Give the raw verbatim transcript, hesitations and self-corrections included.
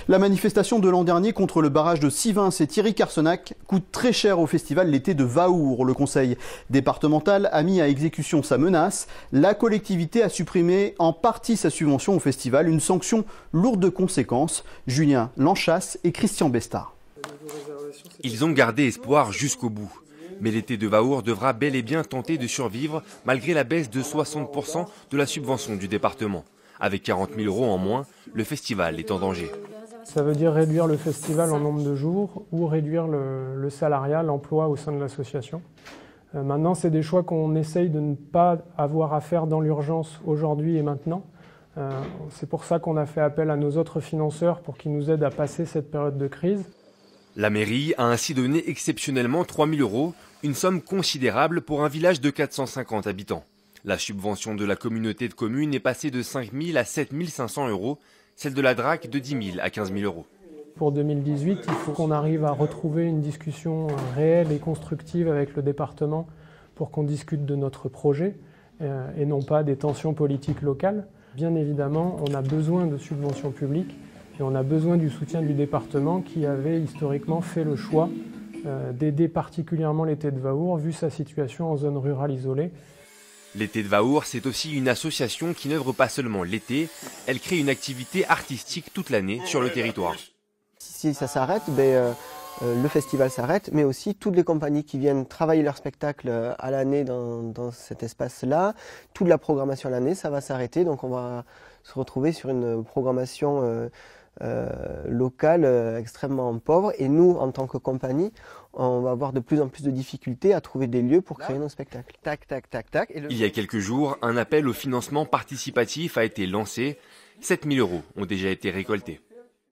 La manifestation de l'an dernier contre le barrage de Sivins et Thierry-Carsenac coûte très cher au festival l'été de Vaour. Le conseil départemental a mis à exécution sa menace. La collectivité a supprimé en partie sa subvention au festival, une sanction lourde de conséquences. Julien Lanchasse et Christian Bestard. Ils ont gardé espoir jusqu'au bout. Mais l'été de Vaour devra bel et bien tenter de survivre malgré la baisse de soixante pour cent de la subvention du département. Avec quarante mille euros en moins, le festival est en danger. Ça veut dire réduire le festival en nombre de jours ou réduire le, le salariat, l'emploi au sein de l'association. Euh, maintenant, c'est des choix qu'on essaye de ne pas avoir à faire dans l'urgence aujourd'hui et maintenant. Euh, c'est pour ça qu'on a fait appel à nos autres financeurs pour qu'ils nous aident à passer cette période de crise. La mairie a ainsi donné exceptionnellement trois mille euros, une somme considérable pour un village de quatre cent cinquante habitants. La subvention de la communauté de communes est passée de cinq mille à sept mille cinq cents euros, celle de la D R A C de dix mille à quinze mille euros. Pour deux mille dix-huit, il faut qu'on arrive à retrouver une discussion réelle et constructive avec le département pour qu'on discute de notre projet euh, et non pas des tensions politiques locales. Bien évidemment, on a besoin de subventions publiques et on a besoin du soutien du département qui avait historiquement fait le choix euh, d'aider particulièrement l'été de Vaour vu sa situation en zone rurale isolée. L'été de Vaour, c'est aussi une association qui n'œuvre pas seulement l'été, elle crée une activité artistique toute l'année sur le territoire. Si ça s'arrête, ben, euh, le festival s'arrête, mais aussi toutes les compagnies qui viennent travailler leur spectacle à l'année dans, dans cet espace-là, toute la programmation à l'année, ça va s'arrêter, donc on va se retrouver sur une programmation euh, euh, locale euh, extrêmement pauvre, et nous, en tant que compagnie, on va avoir de plus en plus de difficultés à trouver des lieux pour créer nos spectacles. Tac, tac, tac, tac. Et le... Il y a quelques jours, un appel au financement participatif a été lancé. sept mille euros ont déjà été récoltés.